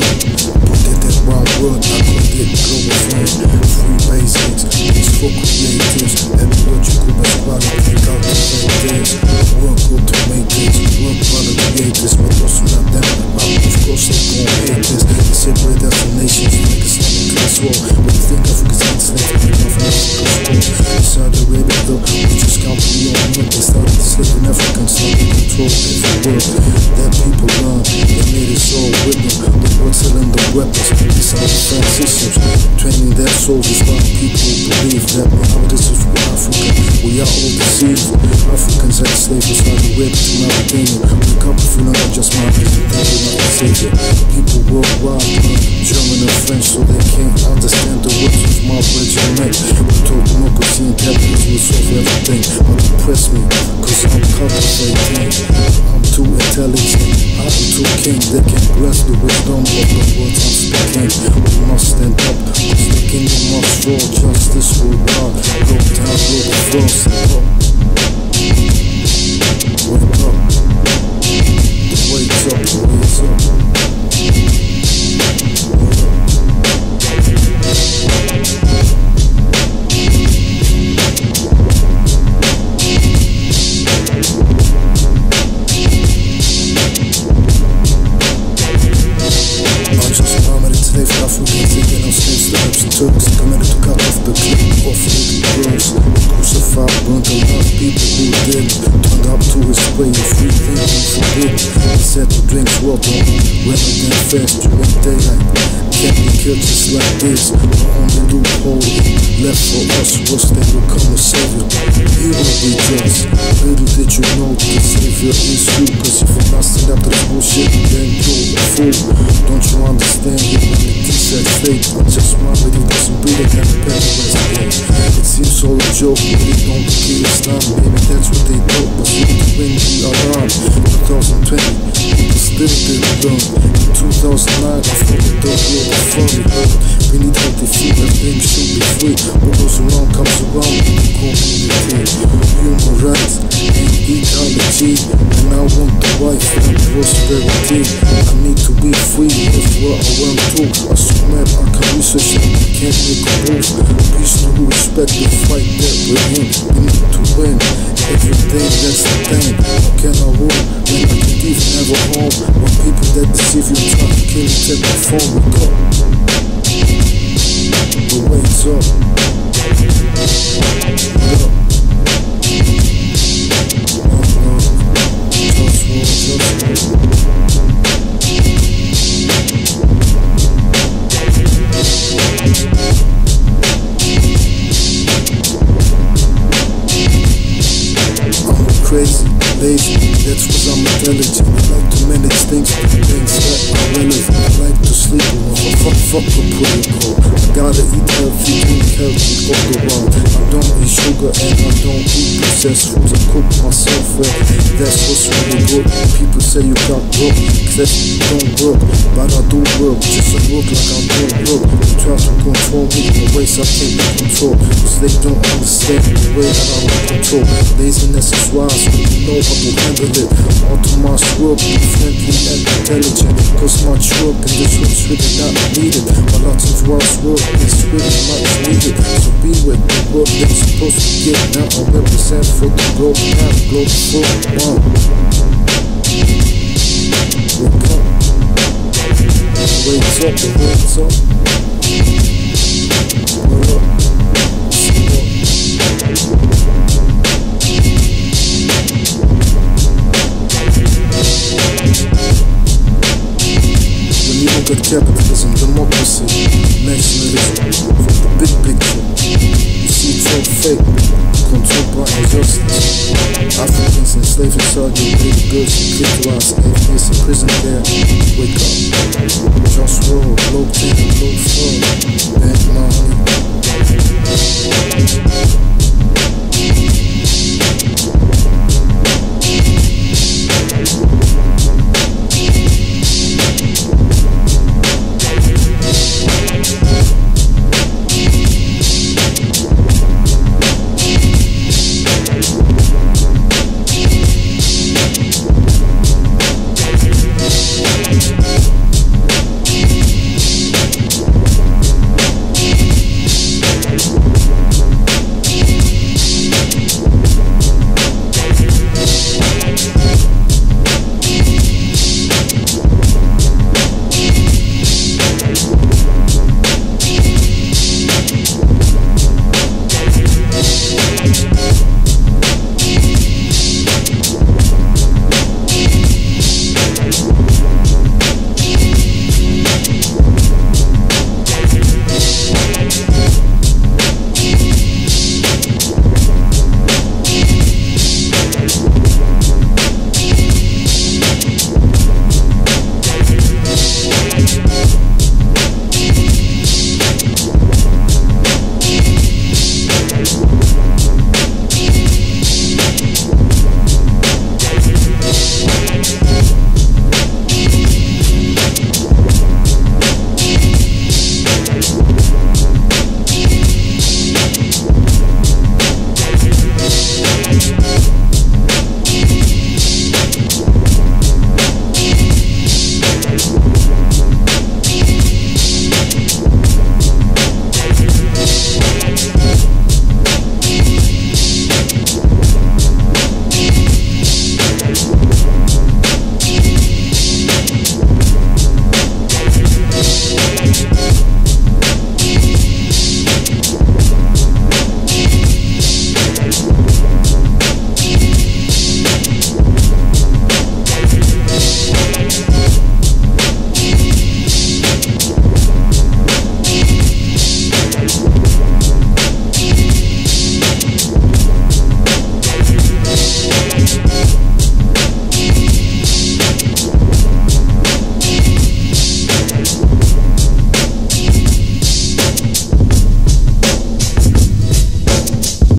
Put that round word, I call it Globalfirm. Free basics, it's for creatives. Ecological best quality, cultivate this. Work good to make this, work hard to create this. But also not them, of course they gon' hate this. They separate us from nations, like a Islamic class war. When you think Africa's enslaved, people from Africa's war. Inside the Arabia though, we just can't be on it. They started enslaving Africans, now they control every world. That people learn, they made us all with them. The world selling the weapons, these are the fan systems. Training their soldiers, while people believe that nowadays is for Africa, we are all deceived. Africans enslaved us like the web to Mauritania. Wake up if you're not just my presentation, not a savior. People worldwide learn German and French so they can't understand the words of my regiment. We told democracy and capitalism will solve everything. But depress me, cause I'm cultivating. I'm too intelligent, I'm too king. They can't grasp the wisdom of the words I'm speaking. We must stand up, cause the kingdom must fall. Justice will rise, Globetown, Globalfirm, stand up. Wake up, wake up, wake up. Turks committed to cut off the clip of little girls. Crucified, burnt a lot of people who did. Turned up to his way of free thinking forbidden. He said to drink water rather than fast during daylight. Can't be killed just like this. The only loophole left for us was that will come a savior. He will be just. Little did you know the savior is you. Cause if you're not stand up to this bullshit, then you're a fool. Don't you understand humanity said fate? I just want it doesn't breathe again, it seems all a joke, but they don't kill us now. Maybe that's what they thought, but we need to ring the alarm. 2020, people still didn't learn. In 2009, I thought the dog will firmly hurt. We need healthy food, everything should be free. What goes around comes around in the community. Human rights and equality, and I want the wife and prosperity. I need to be free, that's what I want to. I swear I can research and I can't make a move. Peace to who respect the fight that we're in. We need to win everything, that's the thing. How can I rule when I can even have a home? When people that deceive you try to kill and take my phone. Wake up, but wake up, wake up. Crazy, lazy, that's cause I'm intelligent. I like to manage things that are relevant. I like to sleep alone, fuck the protocol. I gotta eat healthy, drink healthy, all the while. I don't eat sugar and I don't eat processed foods. I cook myself well, that's what's really good. People say you got work, that don't work, but I do work, just I work like I don't work. They try to control me in ways I can't control, cause they don't understand the way that I want control. Laziness is wise, so you know I will handle it. Automatic work, be friendly and intelligent, cause much work in this room's really not needed. But lots of wise work is really much needed. So be with the work that you're supposed to get. Now I represent for the Globetown, Globalfirm. Wake up, wake up, wake up. Wake up. Look at capitalism, democracy, nationalism, from the big picture. You see it's all fake, controlled by injustice. Africans enslaved inside your baby girls, brutalized, atheists in prison there. Wake up.